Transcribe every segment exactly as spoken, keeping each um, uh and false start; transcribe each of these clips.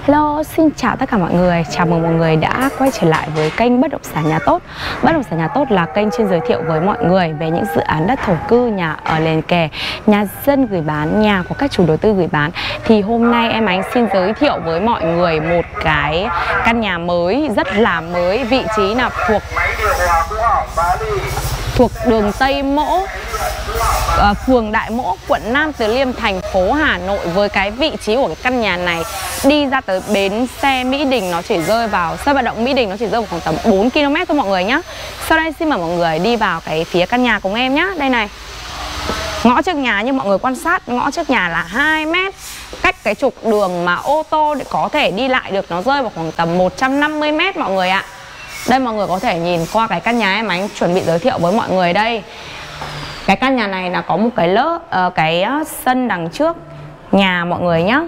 Hello, xin chào tất cả mọi người. Chào mừng mọi người đã quay trở lại với kênh Bất động sản nhà tốt. Bất động sản nhà tốt là kênh chuyên giới thiệu với mọi người về những dự án đất thổ cư, nhà ở liền kề, nhà dân gửi bán, nhà của các chủ đầu tư gửi bán. Thì hôm nay em Ánh xin giới thiệu với mọi người một cái căn nhà mới, rất là mới. Vị trí là thuộc thuộc đường Tây Mỗ, Uh, phường Đại Mỗ, quận Nam Từ Liêm, thành phố Hà Nội. Với cái vị trí của cái căn nhà này, đi ra tới bến xe Mỹ Đình nó chỉ rơi vào, sân vận động Mỹ Đình nó chỉ rơi vào khoảng tầm bốn ki lô mét thôi mọi người nhé. Sau đây xin mời mọi người đi vào cái phía căn nhà cùng em nhé. Đây này, ngõ trước nhà như mọi người quan sát, ngõ trước nhà là hai mét. Cách cái trục đường mà ô tô để có thể đi lại được nó rơi vào khoảng tầm một trăm năm mươi mét mọi người ạ. Đây mọi người có thể nhìn qua cái căn nhà em Ánh chuẩn bị giới thiệu với mọi người đây. Cái căn nhà này là có một cái lớp uh, cái uh, sân đằng trước nhà mọi người nhé.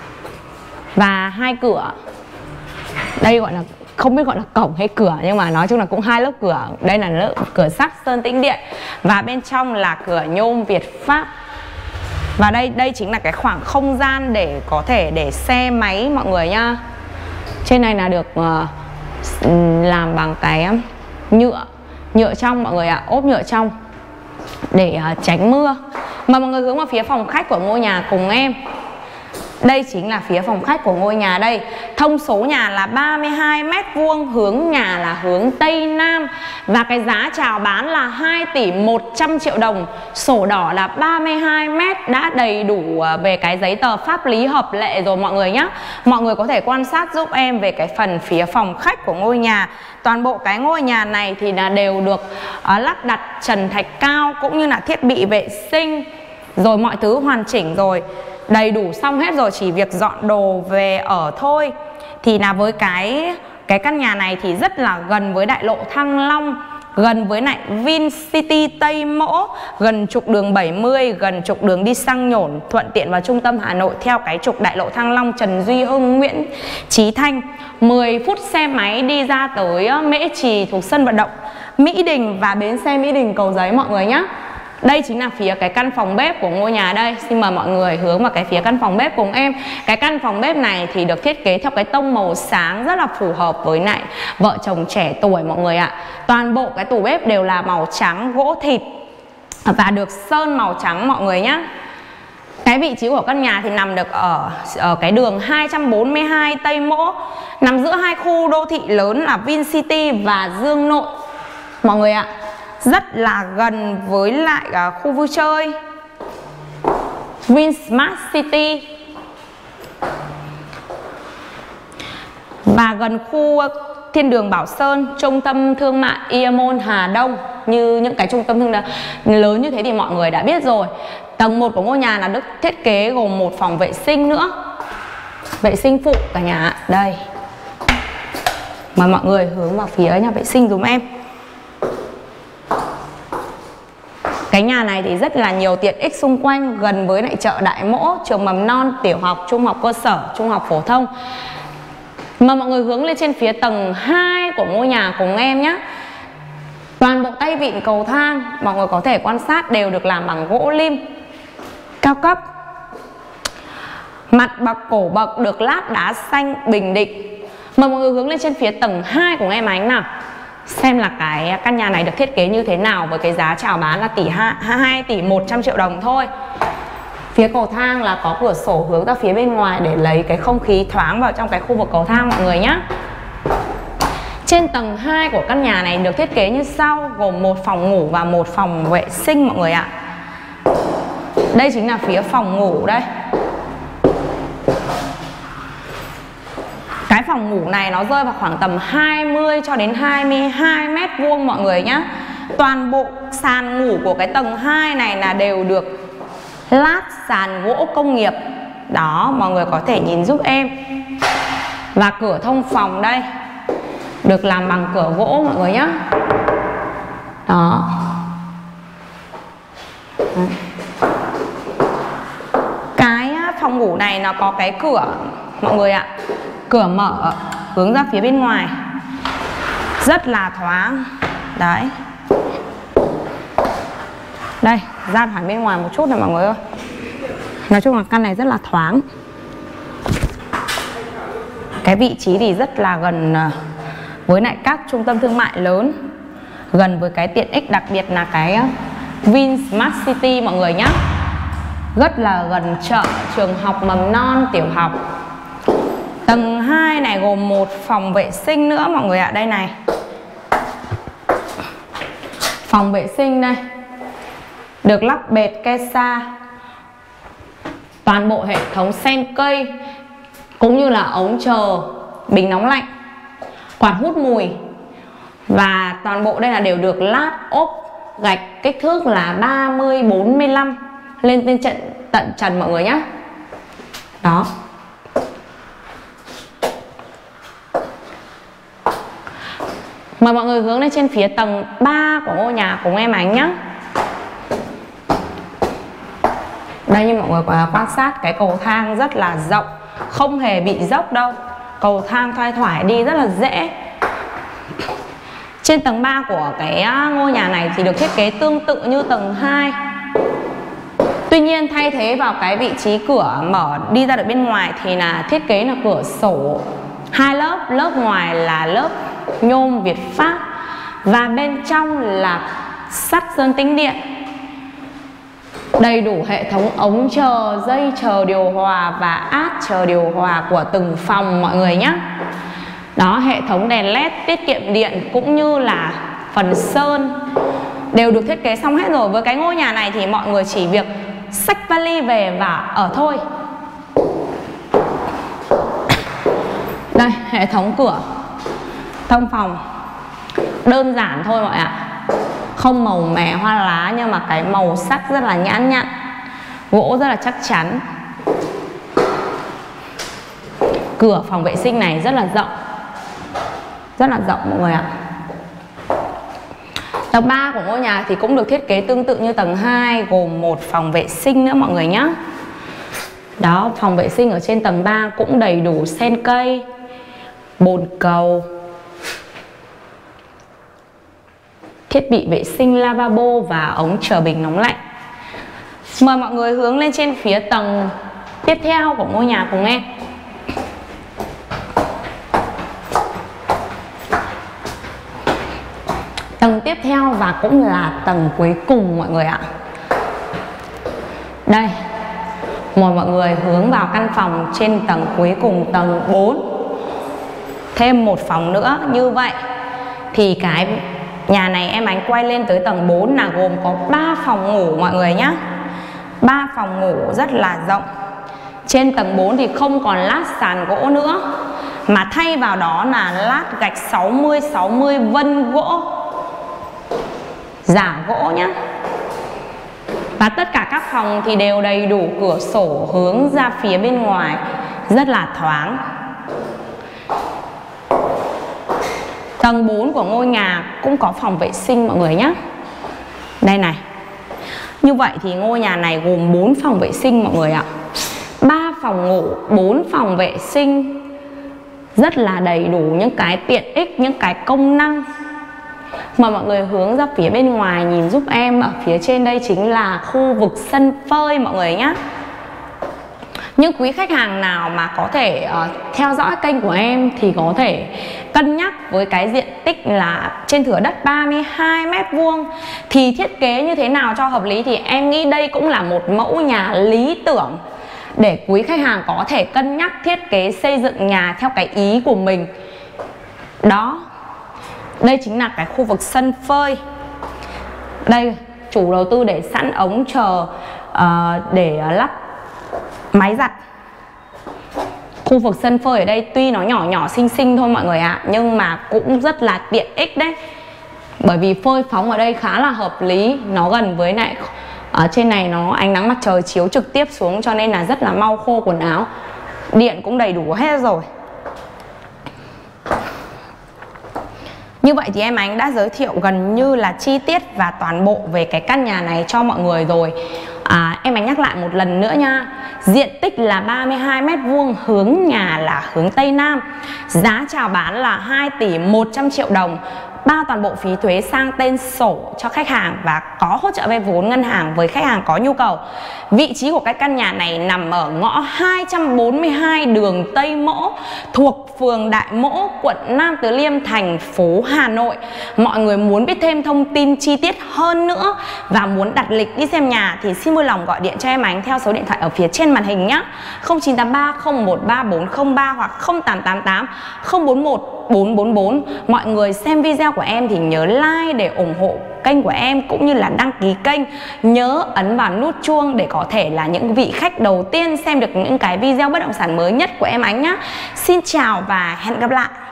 Và hai cửa. Đây gọi là, không biết gọi là cổng hay cửa, nhưng mà nói chung là cũng hai lớp cửa. Đây là lớp cửa sắt sơn tĩnh điện. Và bên trong là cửa nhôm Việt Pháp. Và đây đây chính là cái khoảng không gian để có thể để xe máy mọi người nhá. Trên này là được uh, làm bằng cái nhựa Nhựa trong mọi người ạ, ốp nhựa trong để uh, tránh mưa. Mà mọi người hướng vào phía phòng khách của ngôi nhà cùng em. Đây chính là phía phòng khách của ngôi nhà đây. Thông số nhà là ba mươi hai mét vuông, hướng nhà là hướng Tây Nam. Và cái giá chào bán là hai tỷ một trăm triệu đồng. Sổ đỏ là ba mươi hai mét, đã đầy đủ về cái giấy tờ pháp lý hợp lệ rồi mọi người nhé. Mọi người có thể quan sát giúp em về cái phần phía phòng khách của ngôi nhà. Toàn bộ cái ngôi nhà này thì là đều được uh, lắp đặt trần thạch cao cũng như là thiết bị vệ sinh rồi, mọi thứ hoàn chỉnh rồi, đầy đủ xong hết rồi, chỉ việc dọn đồ về ở thôi. Thì là với cái cái căn nhà này thì rất là gần với đại lộ Thăng Long, gần với lại VinCity Tây Mỗ, gần trục đường bảy mươi, gần trục đường đi Sang Nhổn, thuận tiện vào trung tâm Hà Nội theo cái trục đại lộ Thăng Long, Trần Duy Hưng, Nguyễn Chí Thanh. Mười phút xe máy đi ra tới Mễ Trì thuộc sân vận động Mỹ Đình và bến xe Mỹ Đình Cầu Giấy mọi người nhé. Đây chính là phía cái căn phòng bếp của ngôi nhà đây. Xin mời mọi người hướng vào cái phía căn phòng bếp cùng em. Cái căn phòng bếp này thì được thiết kế theo cái tông màu sáng rất là phù hợp với lại vợ chồng trẻ tuổi mọi người ạ. Toàn bộ cái tủ bếp đều là màu trắng gỗ thịt và được sơn màu trắng mọi người nhé. Cái vị trí của căn nhà thì nằm được ở, ở cái đường hai trăm bốn mươi hai Tây Mỗ, nằm giữa hai khu đô thị lớn là VinCity và Dương Nội mọi người ạ. Rất là gần với lại uh, khu vui chơi Vinsmart City và gần khu thiên đường Bảo Sơn, trung tâm thương mại Iamon Hà Đông. Như những cái trung tâm thương mại lớn như thế thì mọi người đã biết rồi. Tầng một của ngôi nhà là được thiết kế gồm một phòng vệ sinh nữa, vệ sinh phụ cả nhà. Đây, mời mọi người hướng vào phía nhà vệ sinh dùm em. Cái nhà này thì rất là nhiều tiện ích xung quanh, gần với lại chợ Đại Mỗ, trường mầm non, tiểu học, trung học cơ sở, trung học phổ thông. Mà mọi người hướng lên trên phía tầng hai của ngôi nhà cùng em nhé. Toàn bộ tay vịn cầu thang mọi người có thể quan sát đều được làm bằng gỗ lim cao cấp. Mặt bậc cổ bậc được lát đá xanh Bình Định. Mà mọi người hướng lên trên phía tầng hai của em Ánh nào, xem là cái căn nhà này được thiết kế như thế nào với cái giá chào bán là tỷ hai tỷ một trăm triệu đồng thôi. Phía cầu thang là có cửa sổ hướng ra phía bên ngoài để lấy cái không khí thoáng vào trong cái khu vực cầu thang mọi người nhé. Trên tầng hai của căn nhà này được thiết kế như sau, gồm một phòng ngủ và một phòng vệ sinh mọi người ạ. Đây chính là phía phòng ngủ đây. Cái phòng ngủ này nó rơi vào khoảng tầm hai mươi cho đến hai mươi hai mét vuông mọi người nhé. Toàn bộ sàn ngủ của cái tầng hai này là đều được lát sàn gỗ công nghiệp. Đó, mọi người có thể nhìn giúp em. Và cửa thông phòng đây được làm bằng cửa gỗ mọi người nhé. Đó. Cái phòng ngủ này nó có cái cửa mọi người ạ, cửa mở hướng ra phía bên ngoài, rất là thoáng. Đấy, đây ra thẳng bên ngoài một chút này mọi người ơi. Nói chung là căn này rất là thoáng. Cái vị trí thì rất là gần với lại các trung tâm thương mại lớn, gần với cái tiện ích, đặc biệt là cái Vin Smart City mọi người nhé. Rất là gần chợ, trường học mầm non, tiểu học. Tầng hai này gồm một phòng vệ sinh nữa mọi người ạ. Đây này, phòng vệ sinh đây, được lắp bệt Kesa, toàn bộ hệ thống sen cây, cũng như là ống chờ, bình nóng lạnh, quạt hút mùi. Và toàn bộ đây là đều được lát ốp gạch kích thước là ba mươi bốn mươi lăm lên trên trận tận trần mọi người nhé. Đó. Mời mọi người hướng lên trên phía tầng ba của ngôi nhà cùng em Ánh nhé. Đây, như mọi người quan sát, cái cầu thang rất là rộng, không hề bị dốc đâu. Cầu thang thoai thoải đi rất là dễ. Trên tầng ba của cái ngôi nhà này thì được thiết kế tương tự như tầng hai. Tuy nhiên thay thế vào cái vị trí cửa mở đi ra được bên ngoài thì là thiết kế là cửa sổ hai lớp. Lớp ngoài là lớp nhôm Việt Pháp và bên trong là sắt sơn tĩnh điện. Đầy đủ hệ thống ống chờ, dây chờ điều hòa và át chờ điều hòa của từng phòng mọi người nhé. Đó, hệ thống đèn led tiết kiệm điện cũng như là phần sơn đều được thiết kế xong hết rồi. Với cái ngôi nhà này thì mọi người chỉ việc xách vali về và ở thôi. Đây, hệ thống cửa thông phòng đơn giản thôi mọi ạ, không màu mè hoa lá, nhưng mà cái màu sắc rất là nhãn nhặn, gỗ rất là chắc chắn. Cửa phòng vệ sinh này rất là rộng, rất là rộng mọi người ạ. Tầng ba của ngôi nhà thì cũng được thiết kế tương tự như tầng hai, gồm một phòng vệ sinh nữa mọi người nhé. Đó, phòng vệ sinh ở trên tầng ba cũng đầy đủ sen cây, bồn cầu, thiết bị vệ sinh lavabo và ống chờ bình nóng lạnh. Mời mọi người hướng lên trên phía tầng tiếp theo của ngôi nhà cùng em. Tầng tiếp theo và cũng là tầng cuối cùng mọi người ạ. Đây, mời mọi người hướng vào căn phòng trên tầng cuối cùng, tầng bốn. Thêm một phòng nữa. Như vậy thì cái nhà này em Ánh quay lên tới tầng bốn là gồm có ba phòng ngủ mọi người nhé. ba phòng ngủ rất là rộng. Trên tầng bốn thì không còn lát sàn gỗ nữa, mà thay vào đó là lát gạch sáu mươi sáu mươi vân gỗ, giả gỗ nhé. Và tất cả các phòng thì đều đầy đủ cửa sổ hướng ra phía bên ngoài, rất là thoáng. Tầng bốn của ngôi nhà cũng có phòng vệ sinh mọi người nhé. Đây này. Như vậy thì ngôi nhà này gồm bốn phòng vệ sinh mọi người ạ. ba phòng ngủ, bốn phòng vệ sinh, rất là đầy đủ những cái tiện ích, những cái công năng. Mà mọi người hướng ra phía bên ngoài nhìn giúp em, ở phía trên đây chính là khu vực sân phơi mọi người nhé. Những quý khách hàng nào mà có thể uh, theo dõi kênh của em thì có thể cân nhắc với cái diện tích là trên thửa đất ba mươi hai mét vuông thì thiết kế như thế nào cho hợp lý, thì em nghĩ đây cũng là một mẫu nhà lý tưởng để quý khách hàng có thể cân nhắc thiết kế xây dựng nhà theo cái ý của mình. Đó, đây chính là cái khu vực sân phơi. Đây, chủ đầu tư để sẵn ống chờ uh, để uh, lắp máy giặt. Khu vực sân phơi ở đây tuy nó nhỏ nhỏ xinh xinh thôi mọi người ạ, nhưng mà cũng rất là tiện ích đấy. Bởi vì phơi phóng ở đây khá là hợp lý, nó gần với lại ở trên này nó ánh nắng mặt trời chiếu trực tiếp xuống, cho nên là rất là mau khô quần áo. Điện cũng đầy đủ hết rồi. Như vậy thì em Ánh đã giới thiệu gần như là chi tiết và toàn bộ về cái căn nhà này cho mọi người rồi. à, Em Ánh nhắc lại một lần nữa nha. Diện tích là ba mươi hai mét vuông, hướng nhà là hướng Tây Nam. Giá chào bán là hai tỷ một trăm triệu đồng. bao toàn bộ phí thuế sang tên sổ cho khách hàng và có hỗ trợ vay vốn ngân hàng với khách hàng có nhu cầu. Vị trí của cái căn nhà này nằm ở ngõ hai trăm bốn mươi hai đường Tây Mỗ, thuộc phường Đại Mỗ, quận Nam Từ Liêm, thành phố Hà Nội. Mọi người muốn biết thêm thông tin chi tiết hơn nữa và muốn đặt lịch đi xem nhà thì xin vui lòng gọi điện cho em Ánh theo số điện thoại ở phía trên màn hình nhé. không chín tám ba không một ba bốn không ba hoặc không tám tám tám không bốn một bốn bốn bốn. Mọi người xem video của em thì nhớ like để ủng hộ kênh của em cũng như là đăng ký kênh. Nhớ ấn vào nút chuông để có thể là những vị khách đầu tiên xem được những cái video bất động sản mới nhất của em Ánh nhé. Xin chào và hẹn gặp lại.